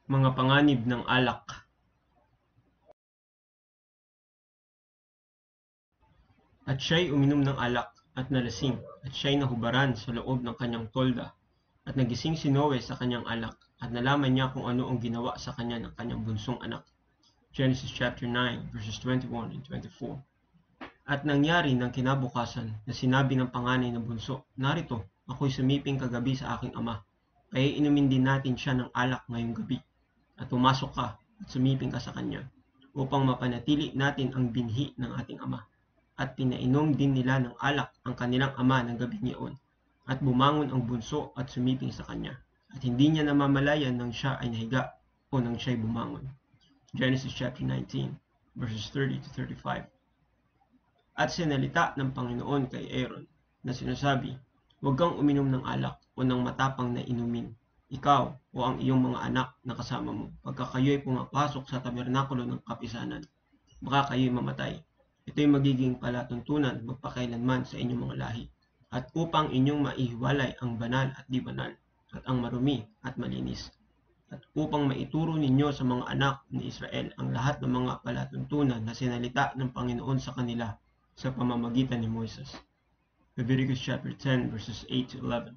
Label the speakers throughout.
Speaker 1: Mga panganib ng alak. At siya'y uminom ng alak at nalasing, at siya'y nahubaran sa loob ng kanyang tolda. At nagising si Noe sa kanyang alak, at nalaman niya kung ano ang ginawa sa kanya ng kanyang bunsong anak. Genesis chapter 9, verses 21 and 24. At nangyari ng kinabukasan na sinabi ng panganay na bunso, narito, ako'y sumiping kagabi sa aking ama. Kaya inumin din natin siya ng alak ngayong gabi. At pumasok ka at sumiping ka sa kanya, upang mapanatili natin ang binhi ng ating ama. At pinainom din nila ng alak ang kanilang ama ng gabi niyon. At bumangon ang bunso at sumiping sa kanya. At hindi niya namamalayan nang siya ay nahiga o nang siya'y bumangon. Genesis chapter 19, verses 30 to 35. At sinalita ng Panginoon kay Aaron na sinasabi, huwag kang uminom ng alak o ng matapang na inumin, ikaw o ang iyong mga anak na kasama mo, pagka kayo'y pumapasok sa tabernakulo ng kapisanan, baka kayo'y mamatay. Ito'y magiging palatuntunan magpakailanman sa inyong mga lahi, at upang inyong maihiwalay ang banal at di banal, at ang marumi at malinis, at upang maituro ninyo sa mga anak ni Israel ang lahat ng mga palatuntunan na sinalita ng Panginoon sa kanila sa pamamagitan ni Moises. Leviticus chapter 10, verses 8 to 11.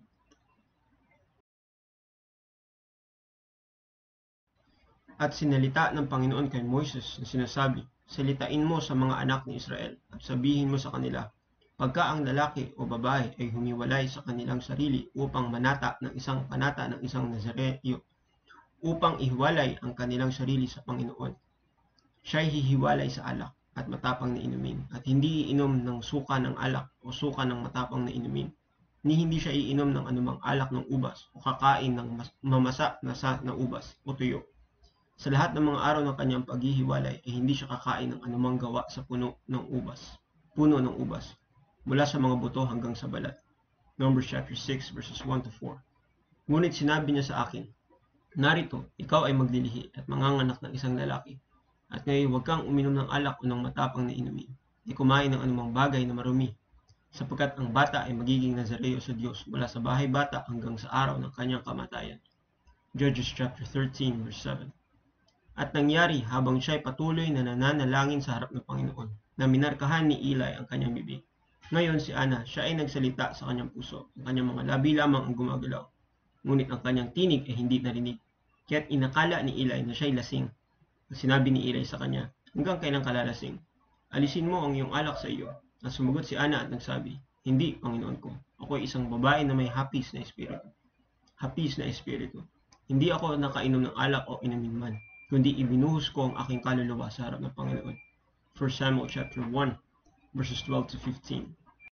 Speaker 1: At sinalita ng Panginoon kay Moises na sinasabi, salitain mo sa mga anak ni Israel at sabihin mo sa kanila, pagka ang lalaki o babae ay humiwalay sa kanilang sarili upang manata ng isang panata ng isang Nazareo, upang ihiwalay ang kanilang sarili sa Panginoon, siya'y hihiwalay sa alak at matapang na inumin, at hindi iinom ng suka ng alak o suka ng matapang na inumin, ni hindi siya iinom ng anumang alak ng ubas o kakain ng mamasa na ubas o tuyo. Sa lahat ng mga araw ng kanyang paghihiwalay ay hindi siya kakain ng anumang gawa sa puno ng ubas, mula sa mga buto hanggang sa balat. Numbers chapter 6, verses 1 to 4. Ngunit sinabi niya sa akin, narito, ikaw ay maglilihi at manganganak ng isang lalaki. At ngayon huwag kang uminom ng alak o ng matapang na inumin. Di kumain ng anumang bagay na marumi, sapagkat ang bata ay magiging Nazareo sa Diyos mula sa bahay bata hanggang sa araw ng kanyang kamatayan. Judges chapter 13, verse 7. At nangyari habang siya'y patuloy na nananalangin sa harap ng Panginoon, na minarkahan ni Eli ang kanyang bibig. Ngayon si Ana, siya ay nagsalita sa kanyang puso, ang kanyang mga labi lamang ang gumagalaw. Ngunit ang kanyang tinig ay hindi narinig, kaya't inakala ni Eli na siya'y lasing. Sinabi ni Eli sa kanya, hanggang kailan ka lalasing? Alisin mo ang iyong alak sa iyo. At sumagot si Ana at nagsabi, hindi, Panginoon ko. Ako ay isang babae na may hapis na espiritu. Hindi ako nakainom ng alak o inumin man, kundi ibinuhos ko ang aking kaluluwa sa harap ng Panginoon. 1 Samuel chapter 1, verses 12 to 15.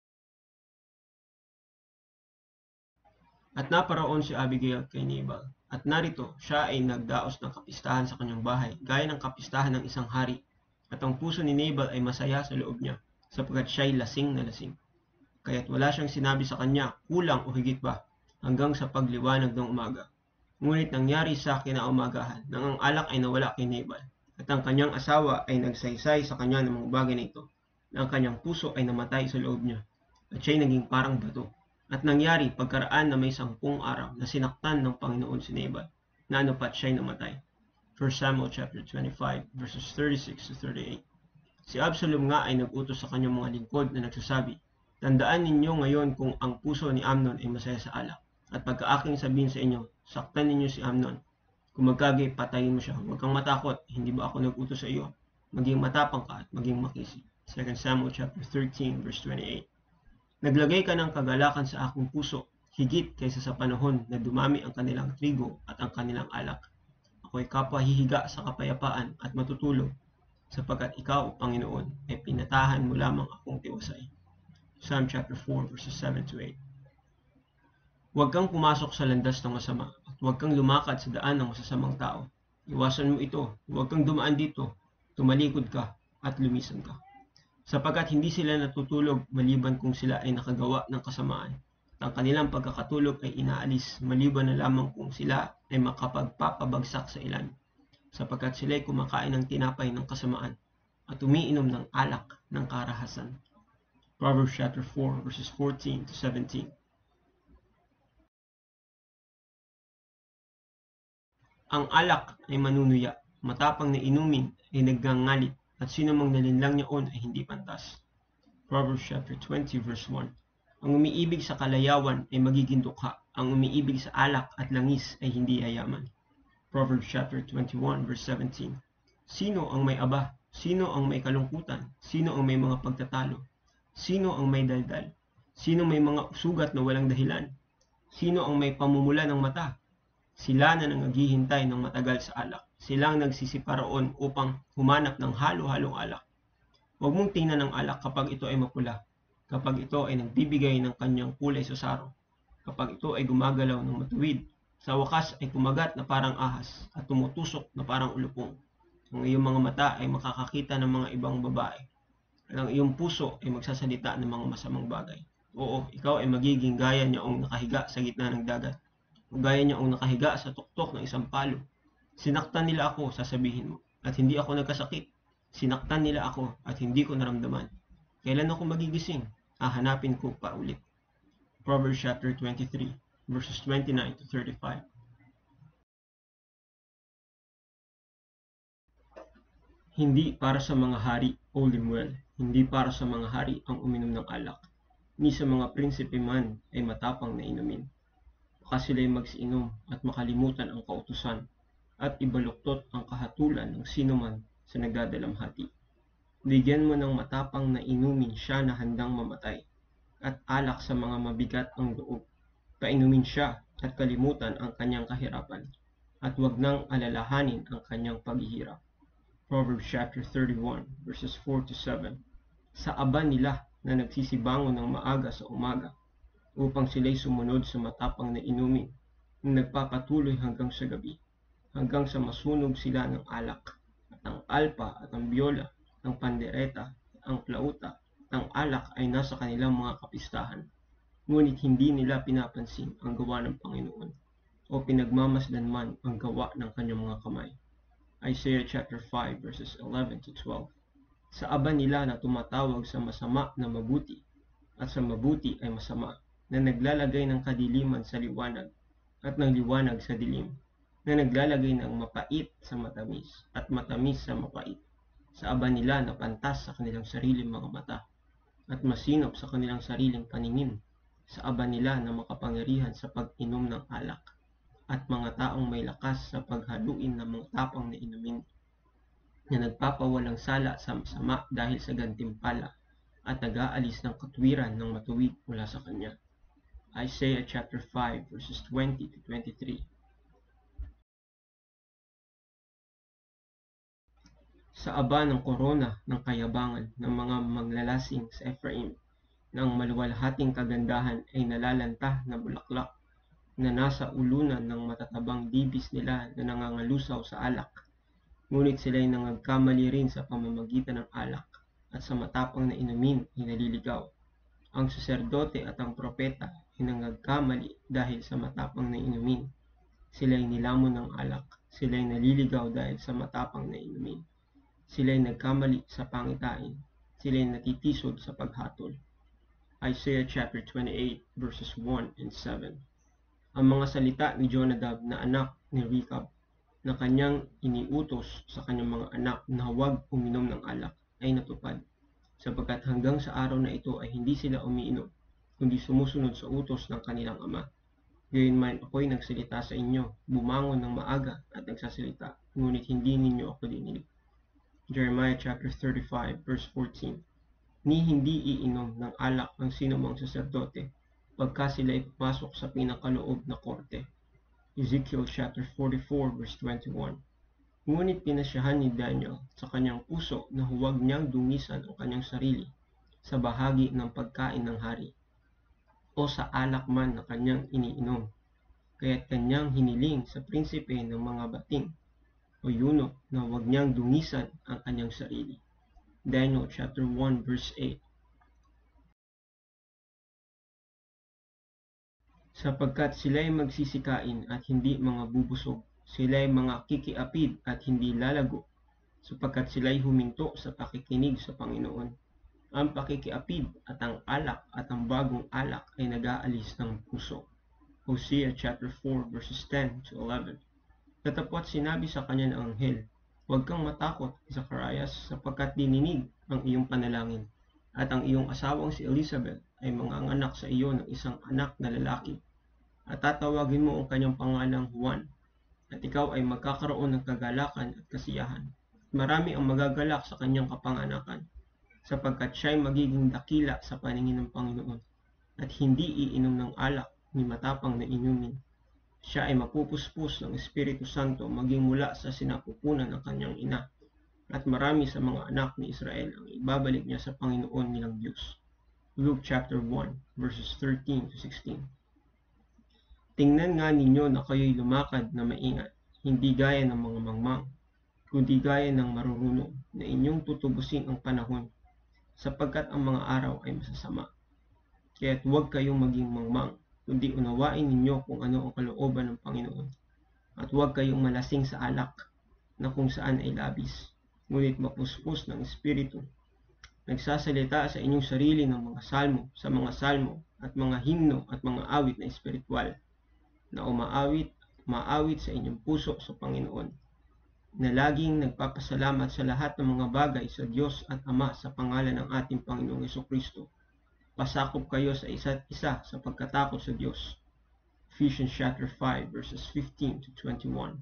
Speaker 1: At naparoon si Abigail kay Nabal, at narito siya ay nagdaos ng kapistahan sa kanyang bahay, gaya ng kapistahan ng isang hari. At ang puso ni Nabal ay masaya sa loob niya, sapagkat siya'y lasing na lasing. Kaya't wala siyang sinabi sa kanya, kulang o higit ba, hanggang sa pagliwanag ng umaga. Ngunit nangyari sa kinaumagahan, nang ang alak ay nawala kay Nabal, at ang kanyang asawa ay nagsaysay sa kanya ng mga bagay na ito, na ang kanyang puso ay namatay sa loob niya, at siya'y naging parang bato. At nangyari pagkaraan na may 10 araw na sinaktan ng Panginoon si Nabal, na anupat siya'y namatay. 1 Samuel chapter 25, verses 36 to 38. Si Absalom nga ay nag-utos sa kanyang mga lingkod na nagsasabi, tandaan ninyo ngayon kung ang puso ni Amnon ay masaya sa alak, at pagka-aking sabihin sa inyo, saktan ninyo si Amnon. Kung magkagay, patayin mo siya. Huwag kang matakot, hindi ba ako nag-utos sa iyo? Maging matapang ka at maging makisi. 2 Samuel chapter 13, verse 28. Naglagay ka ng kagalakan sa aking puso, higit kaysa sa panahon na dumami ang kanilang trigo at ang kanilang alak. Ako'y kapahihiga sa kapayapaan at matutulog, sapagkat ikaw, Panginoon, ay pinatahan mo lamang akong tiwasay. Psalm chapter 4, verses 7 to 8. Huwag kang pumasok sa landas ng masama, at huwag kang lumakad sa daan ng masasamang tao. Iwasan mo ito, huwag kang dumaan dito, tumalikod ka, at lumisan ka. Sapagkat hindi sila natutulog maliban kung sila ay nakagawa ng kasamaan. At ang kanilang pagkakatulog ay inaalis maliban na lamang kung sila ay makapagpapabagsak sa ilan. Sapagkat sila ay kumakain ng tinapay ng kasamaan at umiinom ng alak ng karahasan. Proverbs chapter 4, verses 14 to 17. Ang alak ay manunuya, matapang na inumin ay nagngangalit, at sino mang nalinlang niyaon ay hindi pantas. Proverbs chapter 20 verse 1. Ang umiibig sa kalayawan ay magiging dukha, ang umiibig sa alak at langis ay hindi yayaman. Proverbs chapter 21 verse 17. Sino ang may aba? Sino ang may kalungkutan? Sino ang may mga pagtatalo? Sino ang may daldal? Sino may mga sugat na walang dahilan? Sino ang may pamumula ng mata? Sila na nangaghihintay ng matagal sa alak. Silang nagsisiparoon upang humanap ng halo-halong alak. Huwag mong tingnan ng alak kapag ito ay mapula, kapag ito ay nagbibigay ng kanyang kulay susaro, kapag ito ay gumagalaw ng matuwid, sa wakas ay kumagat na parang ahas at tumutusok na parang ulupong. Ang iyong mga mata ay makakakita ng mga ibang babae, at ang iyong puso ay magsasalita ng mga masamang bagay. Oo, ikaw ay magiging gaya niyaong nakahiga sa gitna ng dagat, o gaya niyaong nakahiga sa tuktok ng isang palo. Sinaktan nila ako, sasabihin mo, at hindi ako nagkasakit. Sinaktan nila ako at hindi ko naramdaman. Kailan ako magigising? Hahanapin ko pa ulit. Proverbs chapter 23, verses 29 to 35. Hindi para sa mga hari, O Lemuel, hindi para sa mga hari ang uminom ng alak, ni sa mga prinsipe man ay matapang na inumin. Baka sila'y magsiinom at makalimutan ang kautusan, at ibaluktot ang kahatulan ng sinuman sa nagdadalamhati. Bigyan mo ng matapang na inumin siya na handang mamatay, at alak sa mga mabigat ang loob. Painumin siya at kalimutan ang kanyang kahirapan, at wag nang alalahanin ang kanyang paghihirap. Proverbs chapter 31 verses 4 to 7. Sa aba nila na nagsisibangon ng maaga sa umaga, upang sila'y sumunod sa matapang na inumin, na nagpapatuloy hanggang sa gabi, hanggang sa masunog sila ng alak, at ang alpa at ang biola, ang pandereta, ang plauta, at ang alak ay nasa kanilang mga kapistahan. Ngunit hindi nila pinapansin ang gawa ng Panginoon, o pinagmamasdan man ang gawa ng kanyang mga kamay. Isaiah chapter 5 verses 11 to 12. Sa aba nila na tumatawag sa masama na mabuti, at sa mabuti ay masama, na naglalagay ng kadiliman sa liwanag, at ng liwanag sa dilim, na naglalagay ng mapait sa matamis, at matamis sa mapait. Sa aba nila na pantas sa kanilang sariling mga mata, at masinop sa kanilang sariling paningin. Sa aba nila na makapangyarihan sa pag-inom ng alak, at mga taong may lakas sa paghaluin ng mga tapang na inumin, na nagpapawalang sala sa masama dahil sa gantimpala, at nag-aalis ng katwiran ng matuwid mula sa kanya. Isaiah chapter 5 verses 20 to 23. Sa aba ng korona ng kayabangan ng mga manglalasing sa Ephraim, na ang maluwalhating kagandahan ay nalalanta na bulaklak, na nasa ulunan ng matatabang dibis nila na nangangalusaw sa alak. Ngunit sila'y nangagkamali rin sa pamamagitan ng alak, at sa matapang na inumin ay naliligaw. Ang saserdote at ang propeta ay nangagkamali dahil sa matapang na inumin. Sila'y nilamon ng alak, sila'y naliligaw dahil sa matapang na inumin. Sila'y nagkamali sa pangitain, sila'y natitisod sa paghatol. Isaiah chapter 28 verses 1 and 7. Ang mga salita ni Jonadab na anak ni Rechab, na kanyang iniutos sa kanyang mga anak na huwag uminom ng alak, ay natupad, sapagkat hanggang sa araw na ito ay hindi sila umiinom, kundi sumusunod sa utos ng kanilang ama. Gayunman ako'y nagsalita sa inyo, bumangon ng maaga at nagsasalita, ngunit hindi ninyo ako dininig. Jeremiah chapter 35 verse 14. Ni hindi iinom ng alak ang sinumang saserdote, pagka sila ay pumasok sa pinakaloob na korte. Ezekiel chapter 44 verse 21. Ngunit pinasyahan ni Daniel sa kanyang puso na huwag niyang dungisan ang kanyang sarili sa bahagi ng pagkain ng hari, o sa alak man na kanyang iniinom, kaya't kanyang hiniling sa prinsipe ng mga bating, o eunuch, na huwag niyang dungisan ang kanyang sarili. Daniel chapter 1 verse 8. Sapagkat sila'y magsisikain at hindi mga bubusog, sila'y mga kikiapid at hindi lalago, sapagkat sila'y huminto sa pakikinig sa Panginoon. Ang pakikiapid at ang alak at ang bagong alak ay nag-aalis ng puso. Hosea chapter 4 verses 10 to 11. Datapwat sinabi sa kanya ng anghel, "Huwag kang matakot, Zacarias, sapagkat dininig ang iyong panalangin, at ang iyong asawang si Elizabeth ay manganganak sa iyo ng isang anak na lalaki, at tatawagin mo ang kanyang pangalang Juan, at ikaw ay magkakaroon ng kagalakan at kasiyahan. Marami ang magagalak sa kanyang kapanganakan, sapagkat siya ay magiging dakila sa paningin ng Panginoon, at hindi iinom ng alak ni matapang na inumin. Siya ay mapupuspos ng Espiritu Santo maging mula sa sinapupunan ng kanyang ina, at marami sa mga anak ni Israel ang ibabalik niya sa Panginoon nilang Diyos." Luke chapter 1, verses 13 to 16. Tingnan nga ninyo na kayo'y lumakad na maingat, hindi gaya ng mga mangmang, kundi gaya ng marurunong, na inyong tutubusin ang panahon, sapagkat ang mga araw ay masasama. Kaya't huwag kayong maging mangmang, kundi unawain ninyo kung ano ang kalooban ng Panginoon. At huwag kayong malasing sa alak, na kung saan ay labis, ngunit mapuspos ng Espiritu. Nagsasalita sa inyong sarili ng mga salmo, sa mga salmo, at mga himno at mga awit na espiritual, na maawit sa inyong puso sa Panginoon, na laging nagpapasalamat sa lahat ng mga bagay sa Diyos at Ama sa pangalan ng ating Panginoong Jesucristo. Pasakop kayo sa isa't isa sa pagkatakot sa Diyos. Ephesians chapter 5, verses 15 to 21.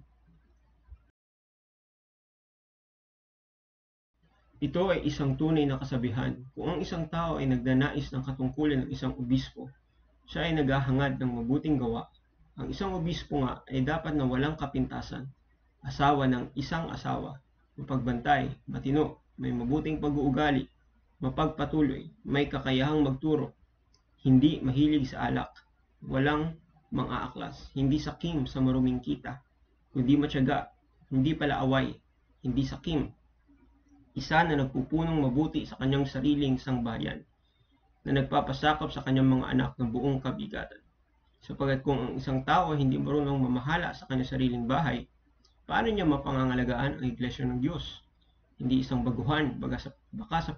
Speaker 1: Ito ay isang tunay na kasabihan. Kung ang isang tao ay nagnanais ng katungkulan ng isang obispo, siya ay naghahangad ng mabuting gawa. Ang isang obispo nga ay dapat na walang kapintasan, asawa ng isang asawa, mapagbantay, matino, may mabuting pag-uugali, mapagpatuloy, may kakayahang magturo, hindi mahilig sa alak, walang mang-aaklas, hindi sakim sa maruming kita, kundi matyaga, hindi palaaway, hindi sakim, isa na nagpupunong mabuti sa kanyang sariling sangbayan, na nagpapasakop sa kanyang mga anak ng buong kabigatan. Sapagkat kung ang isang tao ay hindi marunong mamahala sa kanyang sariling bahay, paano niya mapangangalagaan ang iglesia ng Diyos? Hindi isang baguhan, baka sa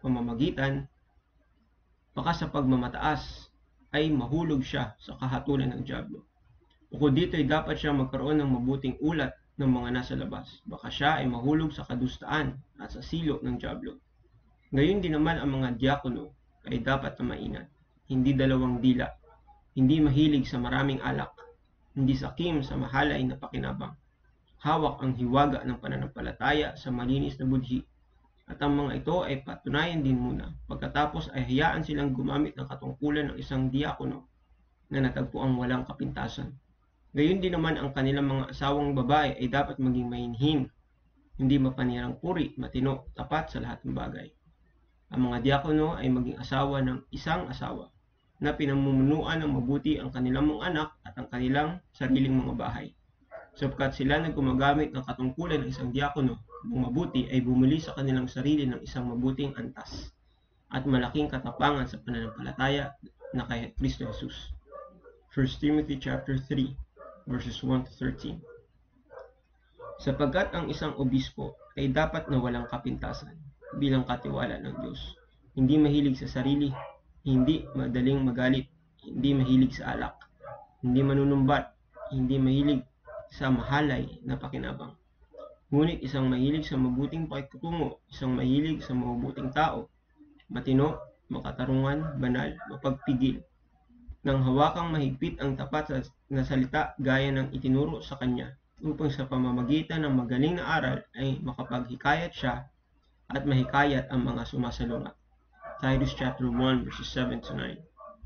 Speaker 1: pagmamataas ay mahulog siya sa kahatulan ng dyablo. Bukod dito ay dapat siya magkaroon ng mabuting ulat ng mga nasa labas, baka siya ay mahulog sa kadustaan at sa silo ng dyablo. Gayon din naman ang mga diakono ay dapat na maingat, hindi dalawang dila, hindi mahilig sa maraming alak, hindi sakim sa mahalay na pakinabang, hawak ang hiwaga ng pananampalataya sa malinis na budhi, at ang mga ito ay patunayan din muna, pagkatapos ay hayaan silang gumamit ng katungkulan ng isang diakono na natagpuang walang kapintasan. Gayon din naman ang kanilang mga asawang babae ay dapat maging mainhin, hindi mapanirang puri, matino, tapat sa lahat ng bagay. Ang mga diakono ay maging asawa ng isang asawa, na pinamumunuan ng mabuti ang kanilang mga anak at ang kanilang sariling mga bahay. Sapagkat sila na gumagamit ng katungkulan ng isang diakono ng mabuti ay bumili sa kanilang sarili ng isang mabuting antas at malaking katapangan sa pananampalataya na kay Kristo Jesus. 1 Timothy chapter 3, verses 1 to 13. Sapagkat ang isang obispo ay dapat na walang kapintasan bilang katiwala ng Diyos, hindi mahilig sa sarili, hindi madaling magalit, hindi mahilig sa alak, hindi manunumbat, hindi mahilig sa mahalay na pakinabang. Ngunit isang mahilig sa mabuting pakikitungo, isang mahilig sa mabubuting tao, matino, makatarungan, banal, mapagpigil, nang hawakang mahigpit ang tapat na salita gaya ng itinuro sa kanya, upang sa pamamagitan ng magaling na aral ay makapaghikayat siya at mahikayat ang mga sumasalungat. Titus chapter 1, verses 7 to 9.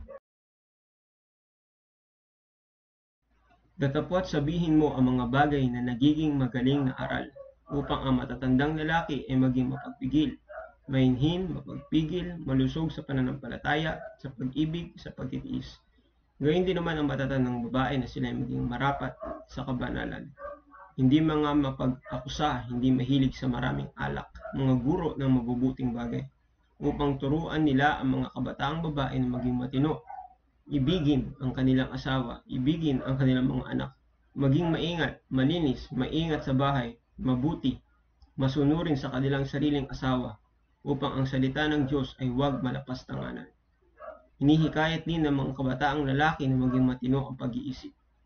Speaker 1: Datapwat sabihin mo ang mga bagay na nagiging magaling na aral, upang ang matatandang lalaki ay maging mapagpigil, mainhin, mapagpigil, malusog sa pananampalataya, sa pag-ibig, sa pagtitiis. Gayun din naman ang matatandang babae na sila ay maging marapat sa kabanalan. Hindi mga mapag-akusa, hindi mahilig sa maraming alak, mga guro ng mabubuting bagay, upang turuan nila ang mga kabataang babae na maging matino, ibigin ang kanilang asawa, ibigin ang kanilang mga anak, maging maingat, malinis, maingat sa bahay, mabuti, masunurin sa kanilang sariling asawa, upang ang salita ng Diyos ay huwag malapastanganan. Hinihikayat din ng mga kabataang lalaki na maging matino ang pag-iisip.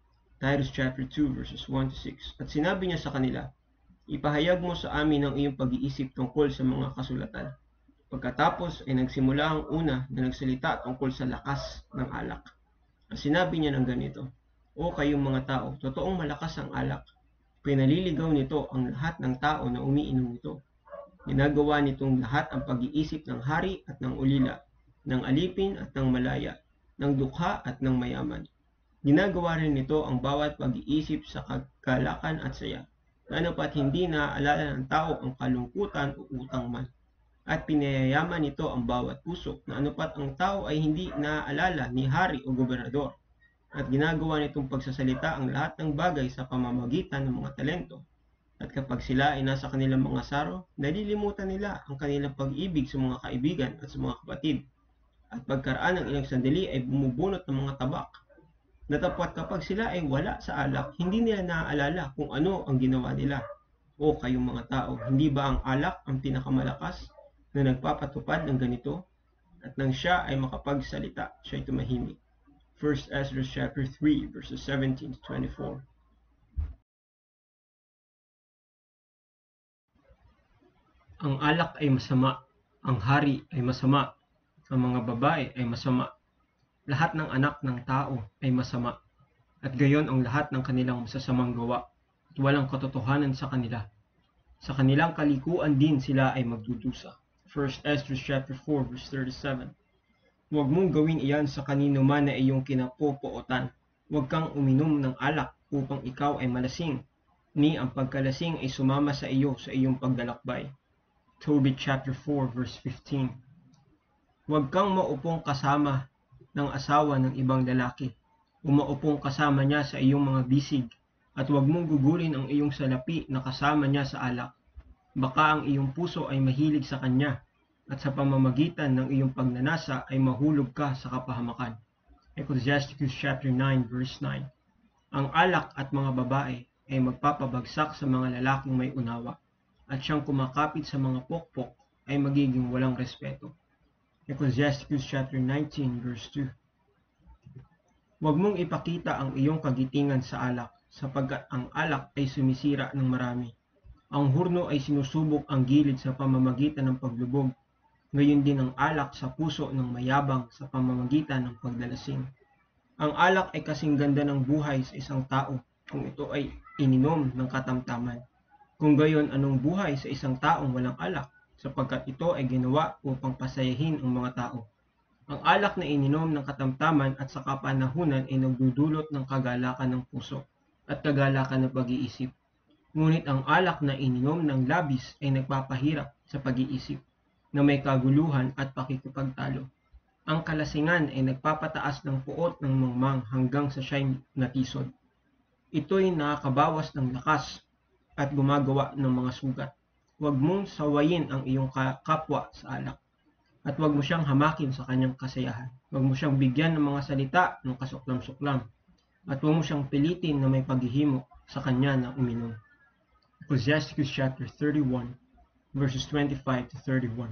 Speaker 1: Titus chapter 2 verses 1 to 6. At sinabi niya sa kanila, ipahayag mo sa amin ang iyong pag-iisip tungkol sa mga kasulatan. Pagkatapos ay nagsimula ang una na nagsalita tungkol sa lakas ng alak. At sinabi niya ng ganito, o kayong mga tao, totoong malakas ang alak. Pinaliligaw nito ang lahat ng tao na umiinom nito. Ginagawa nitong lahat ang pag-iisip ng hari at ng ulila, ng alipin at ng malaya, ng dukha at ng mayaman. Ginagawa rin nito ang bawat pag-iisip sa kagalakan at saya, lalo pat hindi naaalala ng tao ang kalungkutan o utang man. At pinayayaman nito ang bawat puso na anupat ang tao ay hindi naaalala ni hari o gobernador. At ginagawa nitong pagsasalita ang lahat ng bagay sa pamamagitan ng mga talento. At kapag sila ay nasa kanilang mga saro, nalilimutan nila ang kanilang pag-ibig sa mga kaibigan at sa mga kapatid. At pagkaraan ng ilang sandali ay bumubunot ng mga tabak. Natapot kapag sila ay wala sa alak, hindi nila naaalala kung ano ang ginawa nila. O kayong mga tao, hindi ba ang alak ang pinakamalakas na nagpapatupad ng ganito? At nang siya ay makapagsalita, siya ay tumahimik. 1 Ezra chapter 3 verses 17 to 24. Ang alak ay masama, ang hari ay masama, ang mga babae ay masama. Lahat ng anak ng tao ay masama, at gayon ang lahat ng kanilang masasamang gawa, at walang katotohanan sa kanila. Sa kanilang kalikuan din sila ay magdudusa. 1 Ezra chapter 4 verse 37. Huwag mong gawin iyan sa kanino man na iyong kinapopootan. Huwag kang uminom ng alak upang ikaw ay malasing, ni ang pagkalasing ay sumama sa iyo sa iyong pagdalakbay. Tobit chapter 4 verse 15. Huwag kang maupong kasama ng asawa ng ibang lalaki, umaupong kasama niya sa iyong mga bisig, at huwag mong gugulin ang iyong salapi na kasama niya sa alak. Baka ang iyong puso ay mahilig sa kanya, at sa pamamagitan ng iyong pagnanasa ay mahulog ka sa kapahamakan. Ecclesiasticus chapter 9 verse 9. Ang alak at mga babae ay magpapabagsak sa mga lalaking may unawa, at siyang kumakapit sa mga pokpok ay magiging walang respeto. Ecclesiasticus chapter 19 verse 2. Huwag mong ipakita ang iyong kagitingan sa alak, sapagkat ang alak ay sumisira ng marami. Ang hurno ay sinusubok ang gilid sa pamamagitan ng paglubog, gayon din ang alak sa puso ng mayabang sa pamamagitan ng pagdalasing. Ang alak ay kasing ganda ng buhay sa isang tao kung ito ay ininom ng katamtaman. Kung gayon, anong buhay sa isang taong walang alak, sapagkat ito ay ginawa upang pasayahin ang mga tao. Ang alak na ininom ng katamtaman at sa kapanahunan ay nagdudulot ng kagalakan ng puso at kagalakan ng pag-iisip. Ngunit ang alak na ininom ng labis ay nagpapahirap sa pag-iisip, na may kaguluhan at pakikipagtalo. Ang kalasingan ay nagpapataas ng puot ng mangmang hanggang sa siya'y natisod. Ito'y nakakabawas ng lakas at gumagawa ng mga sugat. Huwag mong sawayin ang iyong kapwa sa alak, at huwag mo siyang hamakin sa kanyang kasayahan. Huwag mo siyang bigyan ng mga salita ng kasuklam-suklam, at huwag mo siyang pilitin na may paghihimo sa kanya na uminom. Ecclesiasticus chapter 31 verses 25 to 31.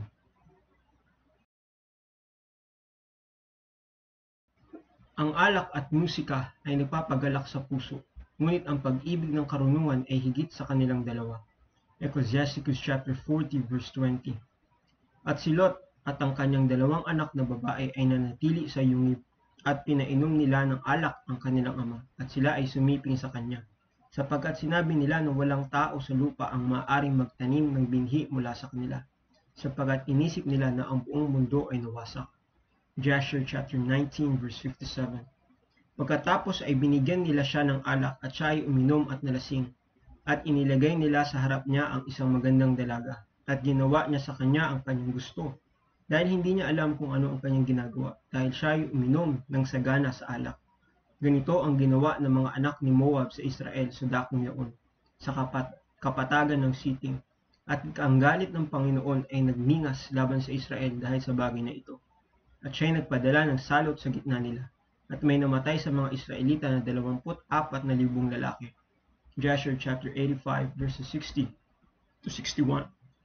Speaker 1: Ang alak at musika ay nagpapagalak sa puso, ngunit ang pag-ibig ng karunungan ay higit sa kanilang dalawa. Ecclesiasticus chapter 40 verse 20. At si Lot at ang kanyang dalawang anak na babae ay nanatili sa yungib, at pinainom nila ng alak ang kanilang ama, at sila ay sumiping sa kanya, sapagkat sinabi nila na walang tao sa lupa ang maaaring magtanim ng binhi mula sa kanila, sapagkat inisip nila na ang buong mundo ay nawasak. Jasher chapter 19 verse 57. Pagkatapos ay binigyan nila siya ng alak at siya ay uminom at nalasing, at inilagay nila sa harap niya ang isang magandang dalaga, at ginawa niya sa kanya ang kanyang gusto, dahil hindi niya alam kung ano ang kanyang ginagawa, dahil siya ay uminom ng sagana sa alak. Ganito ang ginawa ng mga anak ni Moab sa Israel sa dakong yaon, sa kapatagan ng Sitim, at ang galit ng Panginoon ay nagmingas laban sa Israel dahil sa bagay na ito. At siya ay nagpadala ng salot sa gitna nila, at may namatay sa mga Israelita na 24,000 lalaki. Jasher chapter 85 verses 60 to 61.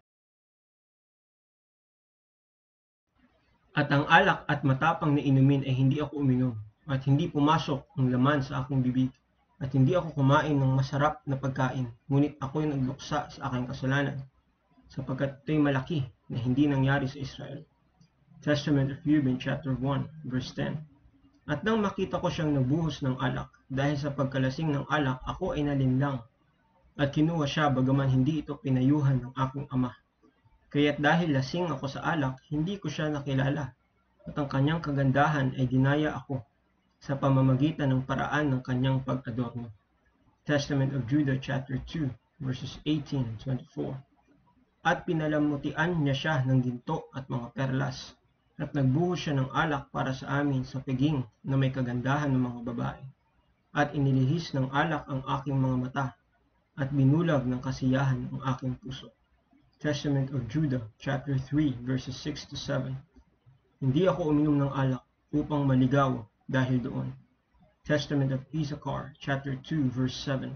Speaker 1: At ang alak at matapang na inumin ay hindi ako uminom, at hindi pumasok ang laman sa akong bibig. At hindi ako kumain ng masarap na pagkain, ngunit ako'y nagluksa sa aking kasalanan, sapagkat ito'y malaki na hindi nangyari sa Israel. Testament of Reuben chapter 1 verse 10. At nang makita ko siyang nabuhos ng alak, dahil sa pagkalasing ng alak, ako ay nalinlang. At kinuha siya bagaman hindi ito pinayuhan ng aking ama. Kaya't dahil lasing ako sa alak, hindi ko siya nakilala. At ang kanyang kagandahan ay ginaya ako sa pamamagitan ng paraan ng kanyang pag-adorno. Testament of Judah chapter 2 verses 18 and 24. At pinalamutian niya siya ng ginto at mga perlas, at nagbuhos siya ng alak para sa amin sa piging na may kagandahan ng mga babae. At inilihis ng alak ang aking mga mata, at binulag ng kasiyahan ang aking puso. Testament of Judah chapter 3 verses 6 to 7. Hindi ako uminom ng alak upang maligaw dahil doon. Testament of Issachar chapter 2 verse 7.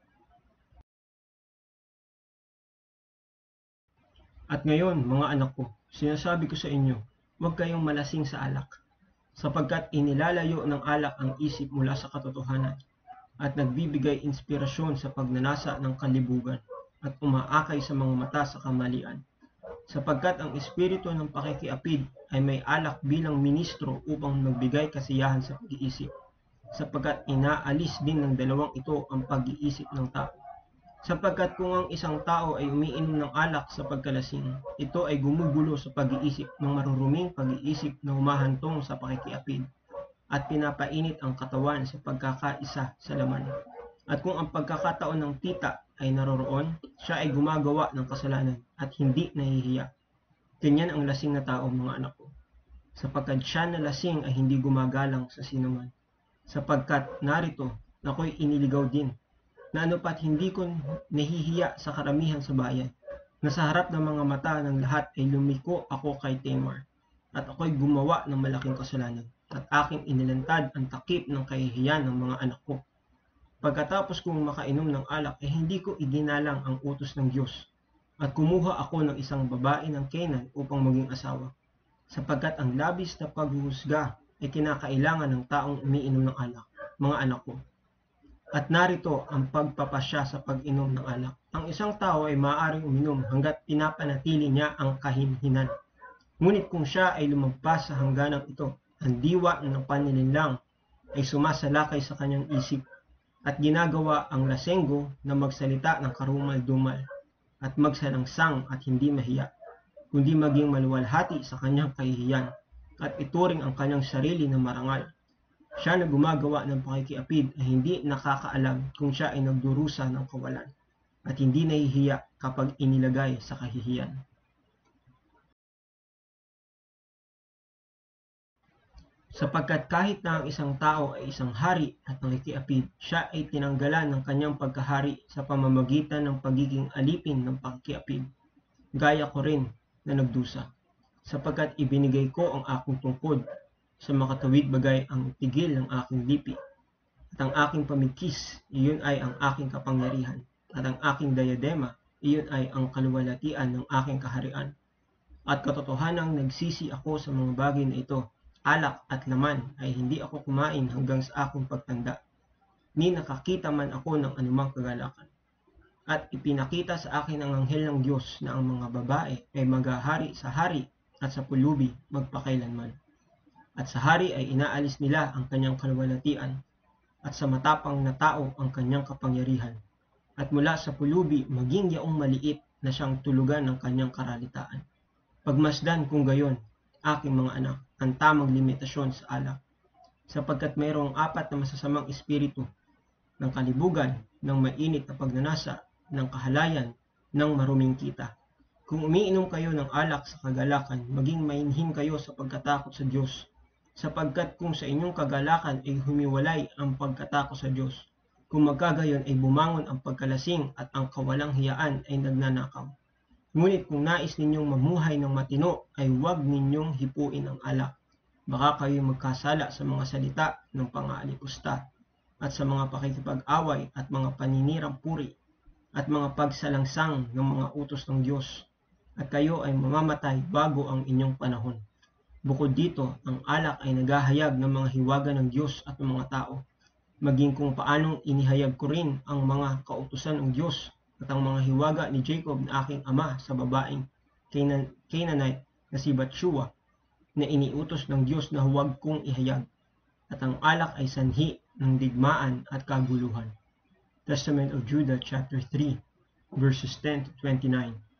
Speaker 1: At ngayon, mga anak ko, sinasabi ko sa inyo, huwag kayong malasing sa alak, sapagkat inilalayo ng alak ang isip mula sa katotohanan, at nagbibigay inspirasyon sa pagnanasa ng kalibugan, at umaakay sa mga mata sa kamalian. Sapagkat ang espiritu ng pakikiapid ay may alak bilang ministro upang magbigay kasiyahan sa pag-iisip, sapagkat inaalis din ng dalawang ito ang pag-iisip ng tao. Sapagkat kung ang isang tao ay umiinom ng alak sa pagkalasing, ito ay gumugulo sa pag-iisip ng maruruming pag-iisip na humahantong sa pakikiapid, at pinapainit ang katawan sa pagkakaisa sa laman. At kung ang pagkakataon ng tita ay naroroon, siya ay gumagawa ng kasalanan at hindi nahihiya. Ganyan ang lasing na tao, mga anak ko. Sapagkat siya na lasing ay hindi gumagalang sa sinuman. Sapagkat narito, ako'y iniligaw din, na ano pat hindi ko nahihiya sa karamihan sa bayan, na sa harap ng mga mata ng lahat ay lumiko ako kay Tamar, at ako'y gumawa ng malaking kasalanan, at aking inilantad ang takip ng kahihiyan ng mga anak ko. Pagkatapos kong makainom ng alak ay hindi ko iginalang ang utos ng Diyos, at kumuha ako ng isang babae ng Canaan upang maging asawa, sapagkat ang labis na paghuhusga ay kinakailangan ng taong umiinom ng alak, mga anak ko. At narito ang pagpapasya sa pag-inom ng alak. Ang isang tao ay maaaring uminom hanggat pinapanatili niya ang kahinhinan. Ngunit kung siya ay lumagpas sa hangganang ito, ang diwa ng panlilinlang ay sumasalakay sa kanyang isip at ginagawa ang lasenggo na magsalita ng karumal-dumal at magsalangsang at hindi mahiya, kundi maging maluwalhati sa kanyang kahihiyan at ituring ang kanyang sarili na marangal. Siya na gumagawa ng pakikiapid ay hindi nakakaalam kung siya ay nagdurusa ng kawalan at hindi nahihiya kapag inilagay sa kahihiyan. Sapagkat kahit na ang isang tao ay isang hari at nakikiapid, siya ay tinanggalan ng kanyang pagkahari sa pamamagitan ng pagiging alipin ng pakikiapid. Gaya ko rin na nagdusa, sapagkat ibinigay ko ang aking tungkod sa makatawid bagay ang tigil ng aking lipi, at ang aking pamikis, iyon ay ang aking kapangyarihan, at ang aking diadema, iyon ay ang kaluwalhatian ng aking kaharian. At katotohanang nagsisi ako sa mga bagay na ito, alak at laman ay hindi ako kumain hanggang sa aking pagtanda, ni nakakita man ako ng anumang kagalakan. At ipinakita sa akin ang anghel ng Diyos na ang mga babae ay maghahari sa hari at sa pulubi magpakailanman. At sa hari ay inaalis nila ang kanyang kaluwalhatian, at sa matapang na tao ang kanyang kapangyarihan, at mula sa pulubi maging yaong maliit na siyang tulugan ng kanyang karalitaan. Pagmasdan kung gayon, aking mga anak, ang tamang limitasyon sa alak, sapagkat mayroong 4 na masasamang espiritu ng kalibugan, ng mainit na pagnanasa, ng kahalayan, ng maruming kita. Kung umiinom kayo ng alak sa kagalakan, maging mainhin kayo sa pagkatakot sa Diyos, sapagkat kung sa inyong kagalakan ay humiwalay ang pagkatakot sa Diyos, kung magkagayon ay bumangon ang pagkalasing at ang kawalang hiyaan ay nagnanakaw. Ngunit kung nais ninyong mamuhay ng matino, ay huwag ninyong hipuin ang alak. Baka kayo magkasala sa mga salita ng pang-aalipusta, at sa mga pakikipag-away at mga paninirang puri, at mga pagsalangsang ng mga utos ng Diyos, at kayo ay mamamatay bago ang inyong panahon. Bukod dito, ang alak ay naghahayag ng mga hiwaga ng Diyos at ng mga tao, maging kung paanong inihayag ko rin ang mga kautusan ng Diyos at ang mga hiwaga ni Jacob na aking ama sa babaeng Canaanite na si Bathsheba na iniutos ng Diyos na huwag kong ihayag, at ang alak ay sanhi ng digmaan at kaguluhan. Testament of Judah chapter 3 verses 10 to 29.